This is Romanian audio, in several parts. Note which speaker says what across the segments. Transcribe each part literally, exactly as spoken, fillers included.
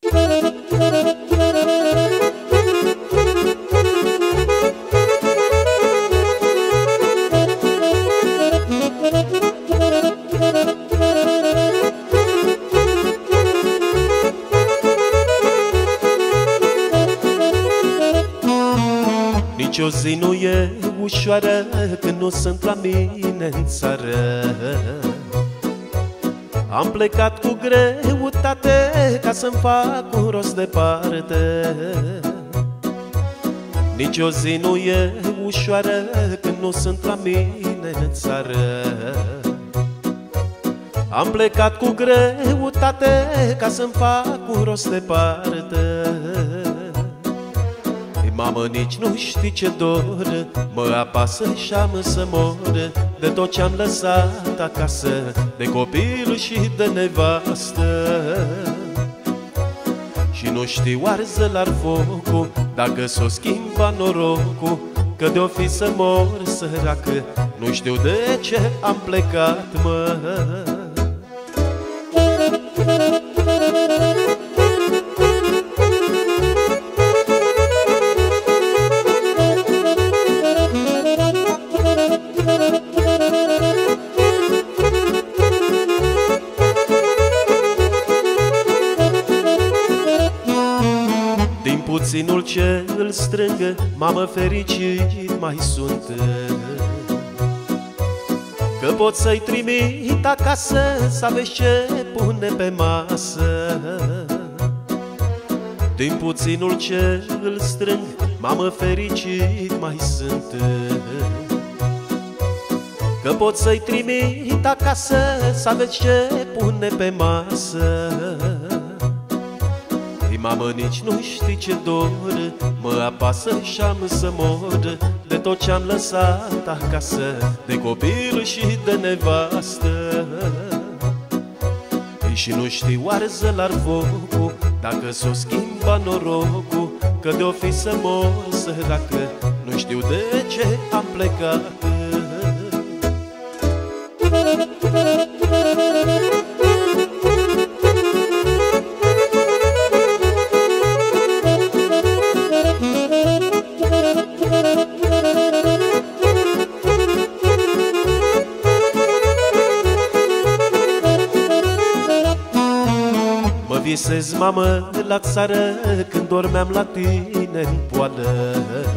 Speaker 1: Nici o zi nu e ușoară când nu sunt la mine în țară. Am plecat cu greutate ca să-mi fac un rost departe. Nici o zi nu e ușoară când nu sunt la mine în țară. Am plecat cu greutate ca să-mi fac un rost departe. Mamă, nici nu știi ce dor mă apasă și-am să mor de tot ce-am lăsat acasă, de copil și de nevastă. Și nu știu arză la focul dacă s-o schimba norocul, că de-o fi să mor săracă, nu știu de ce am plecat, mă. Din puținul ce îl strângă, mamă, fericit mai sunt, că pot să-i trimit acasă să aveți ce pune pe masă. Din puținul ce îl strâng, mamă, fericit mai sunt, că pot să-i trimit acasă să aveți ce pune pe masă. Mamă, nici nu știi ce dor mă apasă și-am să mor de tot ce-am lăsat acasă, de copil și de nevastă. Și nu știu arză la focul dacă s-o schimba norocul, că de-o fi să mor săracă, nu știu de ce am plecat. Visez, mamă, la țară când dormeam la tine în poală,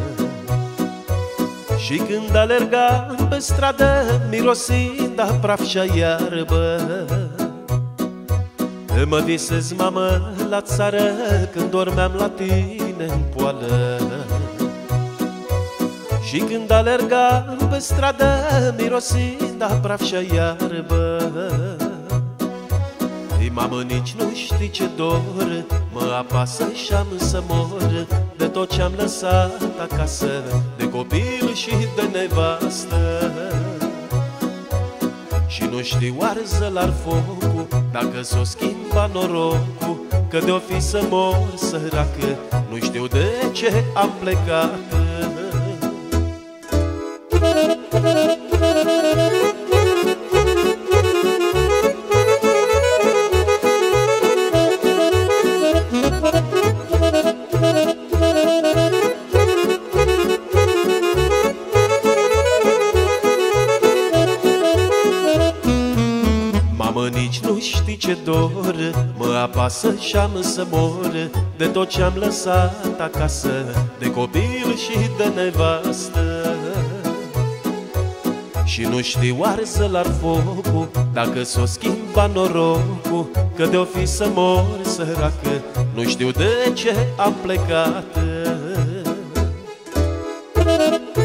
Speaker 1: și când alergam pe stradă mirosind a praf și-a iarbă. Mă visez, mamă, la țară când dormeam la tine în poală, și când alergam pe stradă mirosind a praf și-a iarbă. Mamă, nici nu știi ce dor mă apasă și-am să mor de tot ce-am lăsat acasă, de copil și de nevastă. Și nu știu arză la focul dacă s-o schimba norocul, că de-o fi să mor săracă, nu știu de ce am plecat. Mamă, nici nu știi ce dor mă apasă și-am să mor de tot ce-am lăsat acasă, de copil și de nevastă. Și nu știu arză la focul dacă s-o schimba norocul, că de-o fi să mor săracă, nu știu de ce am plecat.